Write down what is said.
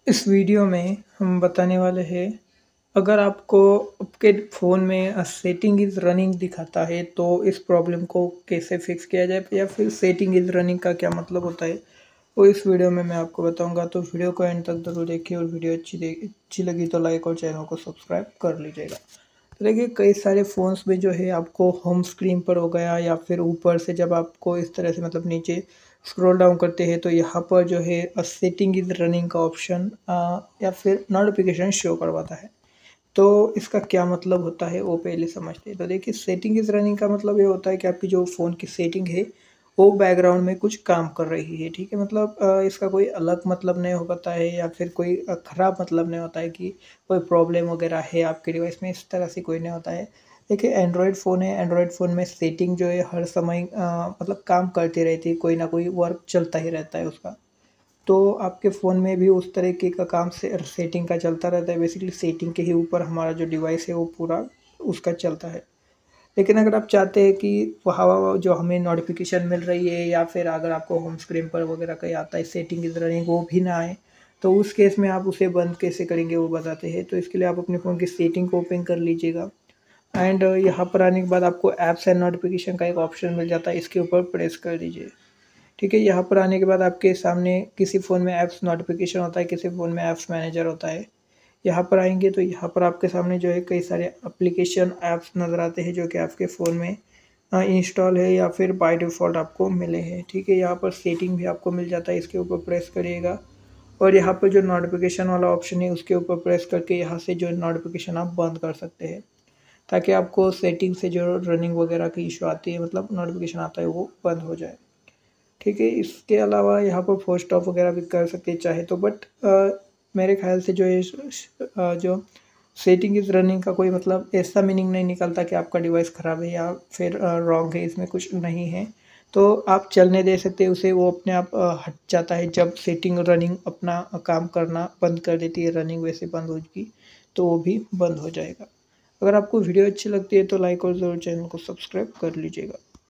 इस वीडियो में हम बताने वाले हैं, अगर आपको आपके फ़ोन में सेटिंग इज़ रनिंग दिखाता है तो इस प्रॉब्लम को कैसे फिक्स किया जाए या फिर सेटिंग इज़ रनिंग का क्या मतलब होता है, वो इस वीडियो में मैं आपको बताऊंगा। तो वीडियो को एंड तक ज़रूर देखिए और वीडियो अच्छी लगी तो लाइक और चैनल को सब्सक्राइब कर लीजिएगा। तो देखिए, कई सारे फ़ोन्स में जो है आपको होम स्क्रीन पर हो गया या फिर ऊपर से जब आपको इस तरह से मतलब नीचे स्क्रॉल डाउन करते हैं तो यहाँ पर जो है सेटिंग इज़ रनिंग का ऑप्शन या फिर नोटिफिकेशन शो करवाता है। तो इसका क्या मतलब होता है वो पहले समझते हैं। तो देखिए, सेटिंग इज़ रनिंग का मतलब ये होता है कि आपकी जो फ़ोन की सेटिंग है वो बैकग्राउंड में कुछ काम कर रही है, ठीक है। मतलब इसका कोई अलग मतलब नहीं होता है या फिर कोई ख़राब मतलब नहीं होता है कि कोई प्रॉब्लम वगैरह है आपके डिवाइस में, इस तरह से कोई नहीं होता है। देखिए, एंड्रॉयड फ़ोन है, एंड्रॉयड फ़ोन में सेटिंग जो है हर समय मतलब काम करती रहती है, कोई ना कोई वर्क चलता ही रहता है उसका। तो आपके फ़ोन में भी उस तरीके का काम से सेटिंग का चलता रहता है। बेसिकली सेटिंग के ही ऊपर हमारा जो डिवाइस है वो पूरा उसका चलता है। लेकिन अगर आप चाहते हैं कि वहाँ जो हमें नोटिफ़िकेशन मिल रही है या फिर अगर आपको होम स्क्रीन पर वगैरह कहीं आता है सेटिंग इज़ रनिंग, वो भी ना आए, तो उस केस में आप उसे बंद कैसे करेंगे वो बताते हैं। तो इसके लिए आप अपने फ़ोन की सेटिंग को ओपन कर लीजिएगा एंड यहाँ पर आने के बाद आपको ऐप्स एंड नोटिफ़िकेशन का एक ऑप्शन मिल जाता है, इसके ऊपर प्रेस कर दीजिए। ठीक है, यहाँ पर आने के बाद आपके सामने किसी फ़ोन में ऐप्स नोटिफ़िकेशन होता है, किसी फ़ोन में ऐप्स मैनेजर होता है। यहाँ पर आएँगे तो यहाँ पर आपके सामने जो है कई सारे एप्लीकेशन ऐप्स नज़र आते हैं जो कि आपके फ़ोन में इंस्टॉल है या फिर बाय डिफ़ॉल्ट आपको मिले हैं। ठीक है, यहाँ पर सेटिंग भी आपको मिल जाता है, इसके ऊपर प्रेस करिएगा और यहाँ पर जो नोटिफ़िकेशन वाला ऑप्शन है उसके ऊपर प्रेस करके यहाँ से जो नोटिफ़िकेशन आप बंद कर सकते हैं, ताकि आपको सेटिंग से जो रनिंग वगैरह की इश्यू आती है, मतलब नोटिफ़िकेशन आता है, वो बंद हो जाए। ठीक है, इसके अलावा यहाँ पर फोर्स स्टॉप वगैरह भी कर सकते हैं चाहे तो, बट मेरे ख़्याल से जो है जो सेटिंग इज़ रनिंग का कोई मतलब ऐसा मीनिंग नहीं निकलता कि आपका डिवाइस ख़राब है या फिर रॉन्ग है, इसमें कुछ नहीं है। तो आप चलने दे सकते हैं उसे, वो अपने आप हट जाता है जब सेटिंग रनिंग अपना काम करना बंद कर देती है, रनिंग वैसे बंद होगी तो वो भी बंद हो जाएगा। अगर आपको वीडियो अच्छी लगती है तो लाइक और ज़रूर चैनल को सब्सक्राइब कर लीजिएगा।